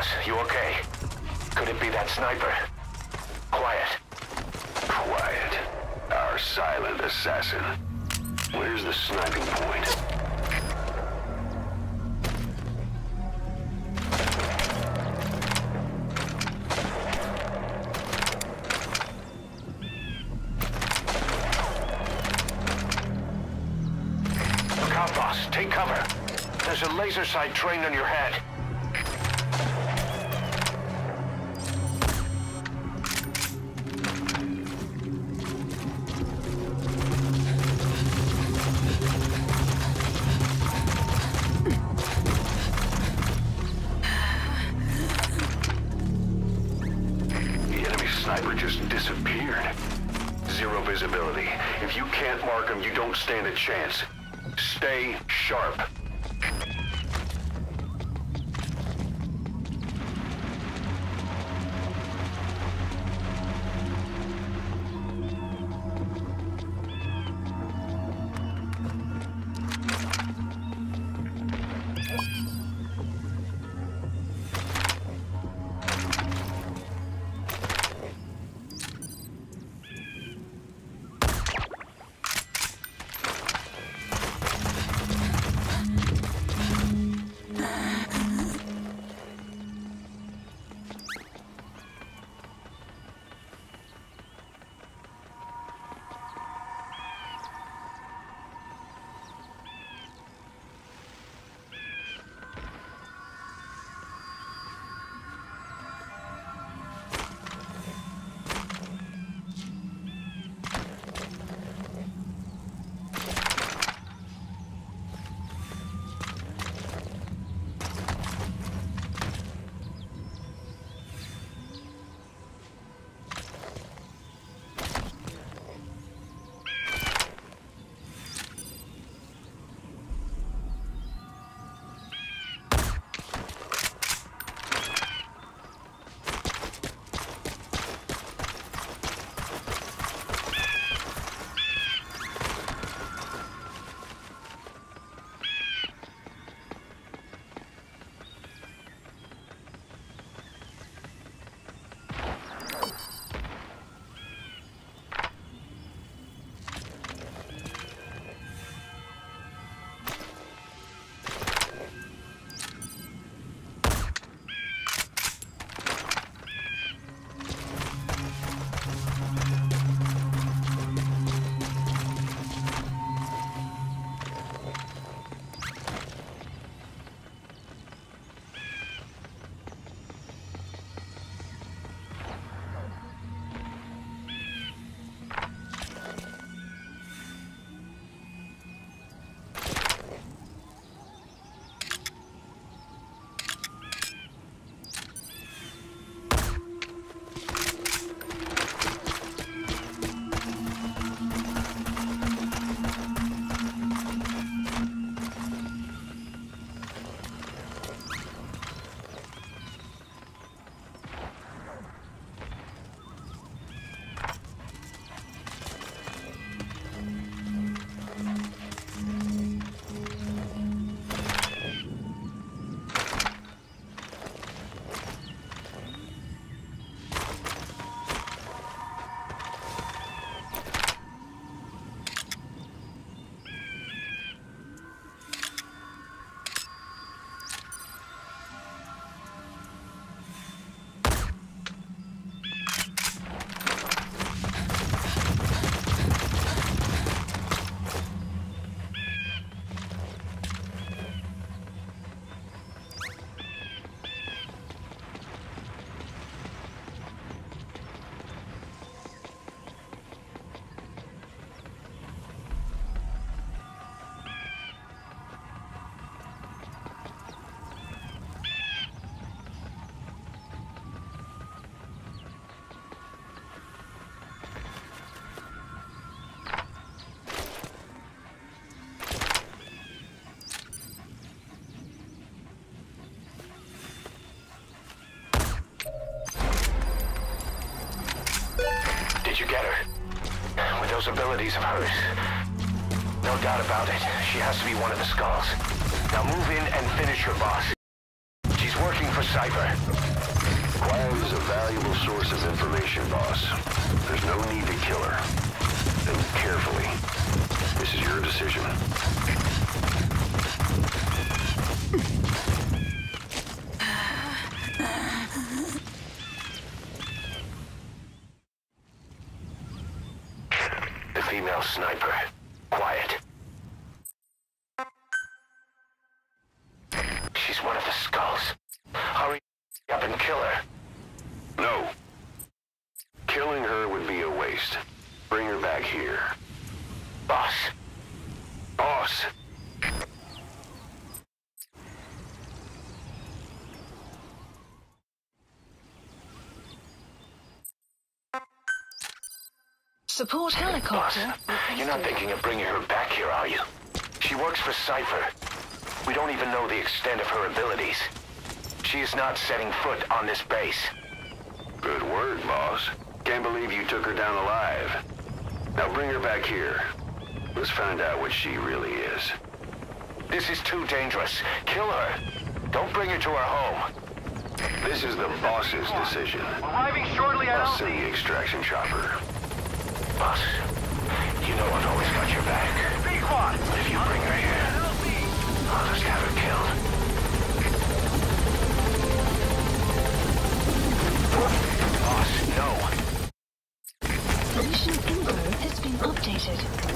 boss. You okay? Could it be that sniper? Quiet. Quiet. Our silent assassin. Where's the sniping point? Look out, boss. Take cover. There's a laser sight trained on your head. Sniper just disappeared. Zero visibility. If you can't mark him, you don't stand a chance. Stay sharp. Did you get her? With those abilities of hers? No doubt about it. She has to be one of the Skulls. Now move in and finish your boss. She's working for Cypher. Quiet is a valuable source of information, boss. There's no need to kill her. Think carefully. This is your decision. The female sniper. Quiet. She's one of the skulls. Hurry up and kill her. No. Killing her would be a waste. Bring her back here. Boss. Boss! Support Boss, helicopter. you're not thinking of bringing her back here, are you? She works for Cypher. We don't even know the extent of her abilities. She is not setting foot on this base. Good word, boss. Can't believe you took her down alive. Now bring her back here. Let's find out what she really is. This is too dangerous. Kill her. Don't bring her to our home. This is the boss's decision. Arriving shortly, I'll send the extraction chopper. Boss, you know I've always got your back. But if you bring her here, I'll just have her killed. Boss, no. Mission info has been updated.